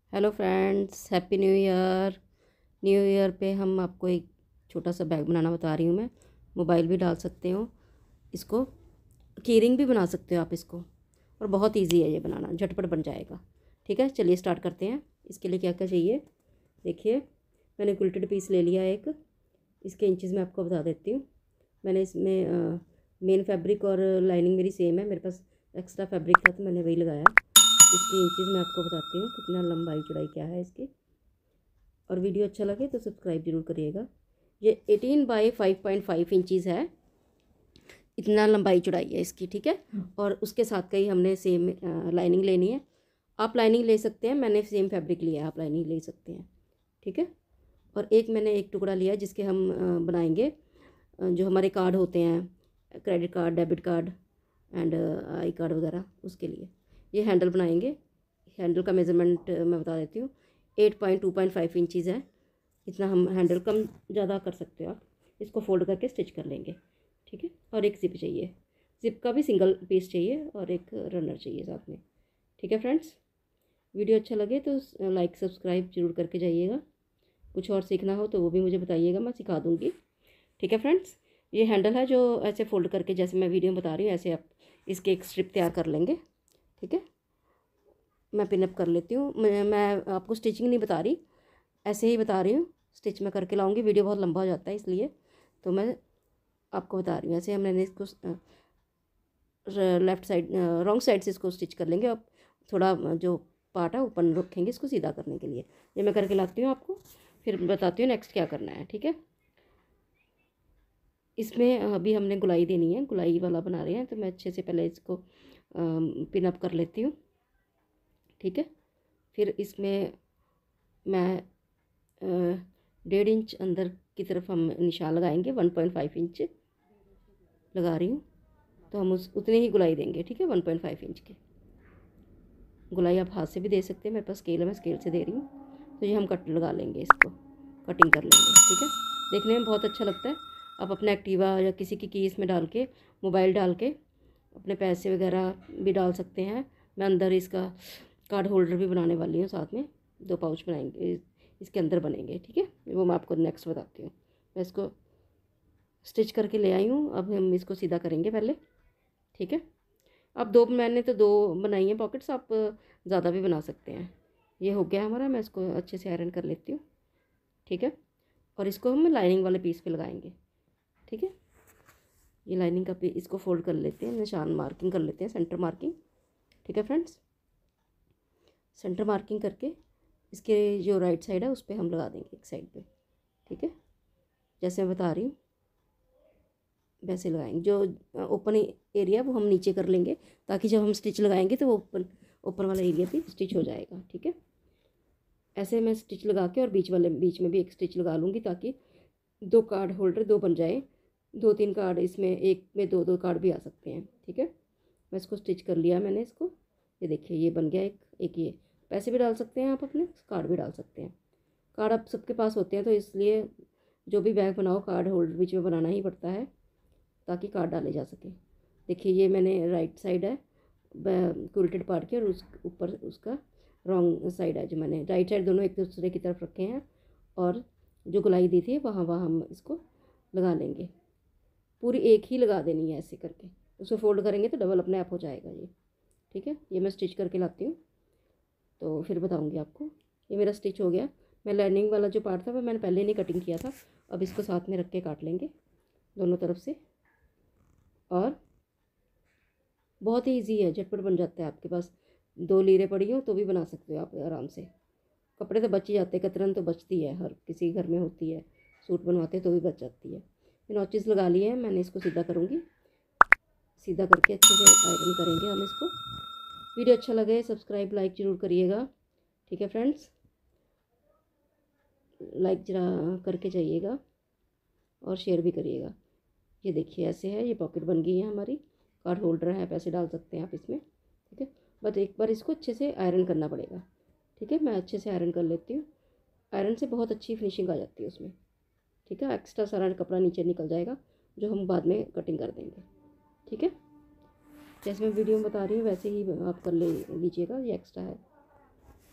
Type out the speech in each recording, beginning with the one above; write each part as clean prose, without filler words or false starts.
Hello friends, happy new year. New year पे हम आपको एक छोटा सा बैग बनाना बता रही हूँ मैं। मोबाइल भी डाल सकते हो इसको, कीरिंग भी बना सकते हो आप इसको, और बहुत इजी है ये बनाना, झटपट बन जाएगा। ठीक है, चलिए स्टार्ट करते हैं। इसके लिए क्या क्या चाहिए देखिए। मैंने क्विल्टेड पीस ले लिया एक। इसके इंचज़ मैं आपको बता देती हूँ। मैंने इसमें मेन फैब्रिक और लाइनिंग मेरी सेम है, मेरे पास एक्स्ट्रा फैब्रिक था तो मैंने वही लगाया। इसकी इंचज़ मैं आपको बताती हूँ कितना लंबाई चौड़ाई क्या है इसकी। और वीडियो अच्छा लगे तो सब्सक्राइब ज़रूर करिएगा। ये 18 बाई 5.5 इंचज़ है, इतना लंबाई चौड़ाई है इसकी। ठीक है, और उसके साथ का ही हमने सेम लाइनिंग लेनी है। आप लाइनिंग ले सकते हैं, मैंने सेम फैब्रिक लिया है, आप लाइनिंग ले सकते हैं। ठीक है, और मैंने एक टुकड़ा लिया जिसके हम बनाएंगे जो हमारे कार्ड होते हैं, credit card, debit card and I card वगैरह, उसके लिए ये हैंडल बनाएंगे। हैंडल का मेज़रमेंट मैं बता देती हूँ, 8.2.5 इंचज़ है। इतना हम हैंडल कम ज़्यादा कर सकते हो आप। इसको फोल्ड करके स्टिच कर लेंगे। ठीक है, और एक ज़िप चाहिए, ज़िप का भी सिंगल पीस चाहिए और एक रनर चाहिए साथ में। ठीक है फ्रेंड्स, वीडियो अच्छा लगे तो लाइक सब्सक्राइब जरूर करके जाइएगा। कुछ और सीखना हो तो वो भी मुझे बताइएगा, मैं सिखा दूँगी। ठीक है फ्रेंड्स, ये हैंडल है जो ऐसे फोल्ड करके, जैसे मैं वीडियो में बता रही हूँ ऐसे आप इसके एक स्ट्रिप तैयार कर लेंगे। ठीक है, मैं पिनअप कर लेती हूँ। मैं आपको स्टिचिंग नहीं बता रही, ऐसे ही बता रही हूँ। स्टिच मैं करके लाऊंगी, वीडियो बहुत लंबा हो जाता है इसलिए तो मैं आपको बता रही हूँ। ऐसे हमने इसको लेफ़्ट साइड, रॉन्ग साइड से इसको स्टिच कर लेंगे। अब थोड़ा जो पार्ट है ऊपर रखेंगे इसको सीधा करने के लिए। ये मैं करके लाती हूँ आपको, फिर बताती हूँ नेक्स्ट क्या करना है। ठीक है, इसमें अभी हमने गुलाई देनी है, गुलाई वाला बना रहे हैं तो मैं अच्छे से पहले इसको पिन अप कर लेती हूँ। ठीक है, फिर इसमें मैं 1.5 इंच अंदर की तरफ हम निशान लगाएंगे। 1.5 इंच लगा रही हूँ तो हम उस उतने ही गुलाई देंगे। ठीक है, 1.5 इंच के गुलाई आप हाथ से भी दे सकते हैं, मेरे पास स्केल है, मैं स्केल से दे रही हूँ। तो ये हम कट लगा लेंगे, इसको कटिंग कर लेंगे। ठीक है, देखने में बहुत अच्छा लगता है। आप अपना एक्टिवा या किसी की कीस में डाल के, मोबाइल डाल के अपने पैसे वगैरह भी डाल सकते हैं। मैं अंदर इसका कार्ड होल्डर भी बनाने वाली हूँ, साथ में 2 पाउच बनाएंगे इसके अंदर बनेंगे। ठीक है, वो मैं आपको नेक्स्ट बताती हूँ। मैं इसको स्टिच करके ले आई हूँ, अब हम इसको सीधा करेंगे पहले। ठीक है, अब मैंने तो 2 बनाई हैं पॉकेट्स, आप ज़्यादा भी बना सकते हैं। ये हो गया हमारा, मैं इसको अच्छे से आयरन कर लेती हूँ। ठीक है, और इसको हम लाइनिंग वाले पीस पे लगाएंगे। ठीक है, ये लाइनिंग का पीस, इसको फोल्ड कर लेते हैं, निशान मार्किंग कर लेते हैं, सेंटर मार्किंग। ठीक है फ्रेंड्स, सेंटर मार्किंग करके इसके जो राइट साइड है उस पर हम लगा देंगे, एक साइड पे। ठीक है, जैसे मैं बता रही हूँ वैसे लगाएंगे। जो ओपन एरिया वो हम नीचे कर लेंगे, ताकि जब हम स्टिच लगाएंगे तो वो ऊपर वाला एरिया भी स्टिच हो जाएगा। ठीक है, ऐसे मैं स्टिच लगा के और बीच में भी एक स्टिच लगा लूँगी, ताकि 2 कार्ड होल्डर 2 बन जाए। 2-3 कार्ड इसमें, एक में 2-2 कार्ड भी आ सकते हैं। ठीक है, मैं इसको स्टिच कर लिया मैंने इसको। ये देखिए ये बन गया एक ये। पैसे भी डाल सकते हैं आप, अपने कार्ड भी डाल सकते हैं। कार्ड आप सबके पास होते हैं तो इसलिए जो भी बैग बनाओ कार्ड होल्डर बीच में बनाना ही पड़ता है, ताकि कार्ड डाले जा सके। देखिए ये मैंने राइट साइड है क्विल्टेड पार्ट की, और उस ऊपर उसका रॉन्ग साइड है जो मैंने राइट साइड, दोनों एक दूसरे की तरफ रखे हैं। और जो गुलाई दी थी वहाँ वहाँ हम इसको लगा लेंगे। पूरी एक ही लगा देनी है ऐसे करके, उसको फोल्ड करेंगे तो डबल अपने आप हो जाएगा ये। ठीक है, ये मैं स्टिच करके लाती हूँ तो फिर बताऊँगी आपको। ये मेरा स्टिच हो गया। मैं लाइनिंग वाला जो पार्ट था वो मैंने पहले नहीं कटिंग किया था, अब इसको साथ में रख के काट लेंगे दोनों तरफ से। और बहुत ही ईजी है, झटपट बन जाता है। आपके पास 2 लीरें पड़ी हो तो भी बना सकते हो आप आराम से। कपड़े तो बच ही जाते हैं, कतरन तो बचती है, हर किसी घर में होती है। सूट बनवाते तो भी बच जाती है। ये नॉचेस लगा लिए हैं, मैंने इसको सीधा करूँगी। सीधा करके अच्छे से आयरन करेंगे हम इसको। वीडियो अच्छा लगे सब्सक्राइब लाइक ज़रूर करिएगा। ठीक है फ्रेंड्स, लाइक जरा करके जाइएगा और शेयर भी करिएगा। ये देखिए ऐसे है, ये पॉकेट बन गई है हमारी। कार्ड होल्डर है, पैसे डाल सकते हैं आप इसमें। ठीक है, बस एक बार इसको अच्छे से आयरन करना पड़ेगा। ठीक है, मैं अच्छे से आयरन कर लेती हूँ। आयरन से बहुत अच्छी फिनिशिंग आ जाती है उसमें। ठीक है, एक्स्ट्रा सारा कपड़ा नीचे निकल जाएगा, जो हम बाद में कटिंग कर देंगे। ठीक है, जैसे मैं वीडियो में बता रही हूँ वैसे ही आप कर लीजिएगा, ये एक्स्ट्रा है।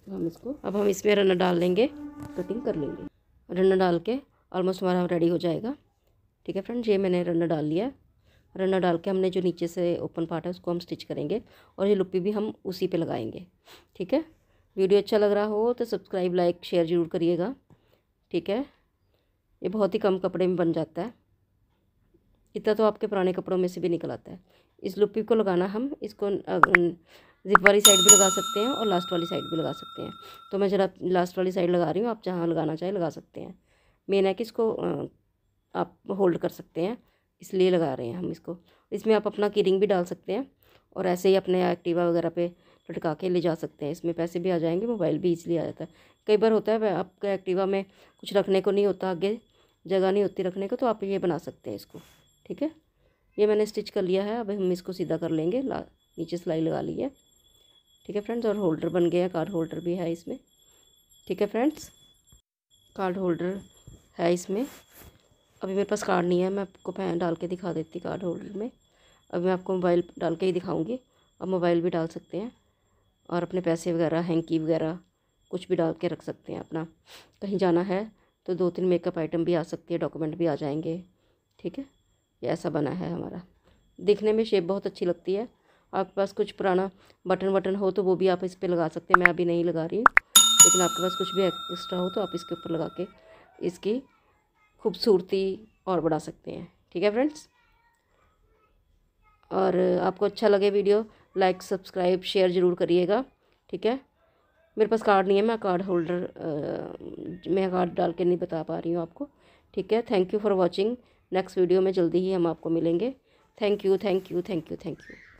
तो हम इसको अब हम इसमें रन्ना डाल लेंगे, कटिंग कर लेंगे। रन्ना डाल के ऑलमोस्ट हमारा रेडी हो जाएगा। ठीक है फ्रेंड्स, ये मैंने रन्ना डाल लिया। रन्ना डाल के हमने जो नीचे से ओपन पार्ट है उसको हम स्टिच करेंगे और ये लुप्पी भी हम उसी पे लगाएंगे। ठीक है, वीडियो अच्छा लग रहा हो तो सब्सक्राइब लाइक शेयर ज़रूर करिएगा। ठीक है, ये बहुत ही कम कपड़े में बन जाता है, इतना तो आपके पुराने कपड़ों में से भी निकल आता है। इस लुप्पी को लगाना हम इसको जिप वाली साइड भी लगा सकते हैं और लास्ट वाली साइड भी लगा सकते हैं। तो मैं ज़रा लास्ट वाली साइड लगा रही हूँ, आप जहाँ लगाना चाहे लगा सकते हैं। मेन है कि इसको आप होल्ड कर सकते हैं, इसलिए लगा रहे हैं हम इसको। इसमें आप अपना कीरिंग भी डाल सकते हैं और ऐसे ही अपने एक्टिवा वगैरह पे लटका के ले जा सकते हैं। इसमें पैसे भी आ जाएंगे, मोबाइल भी इसलिए आ जाता है। कई बार होता है आपके एक्टिवा में कुछ रखने को नहीं होता, आगे जगह नहीं होती रखने को, तो आप ये बना सकते हैं इसको। ठीक है, ये मैंने स्टिच कर लिया है। अब हम इसको सीधा कर लेंगे, नीचे सिलाई लगा ली है। ठीक है फ्रेंड्स, और होल्डर बन गया, कार्ड होल्डर भी है इसमें। ठीक है फ्रेंड्स, कार्ड होल्डर है इसमें। अभी मेरे पास कार्ड नहीं है, मैं आपको पैन डाल के दिखा देती कार्ड होल्डर में। अभी मैं आपको मोबाइल डाल के ही दिखाऊंगी। अब मोबाइल भी डाल सकते हैं और अपने पैसे वगैरह, हैंकी वगैरह कुछ भी डाल के रख सकते हैं। अपना कहीं जाना है तो 2-3 मेकअप आइटम भी आ सकती है, डॉक्यूमेंट भी आ जाएंगे। ठीक है, ये ऐसा बना है हमारा। दिखने में शेप बहुत अच्छी लगती है। आपके पास कुछ पुराना बटन हो तो वो भी आप इस पर लगा सकते हैं। मैं अभी नहीं लगा रही हूँ, लेकिन आपके पास कुछ भी एक्स्ट्रा हो तो आप इसके ऊपर लगा के इसकी खूबसूरती और बढ़ा सकते हैं। ठीक है फ्रेंड्स, और आपको अच्छा लगे वीडियो लाइक सब्सक्राइब शेयर ज़रूर करिएगा। ठीक है, मेरे पास कार्ड नहीं है, मैं कार्ड होल्डर मैं कार्ड डाल के नहीं बता पा रही हूँ आपको। ठीक है, thank you for watching. Next video में जल्दी ही हम आपको मिलेंगे। Thank you thank you thank you thank you.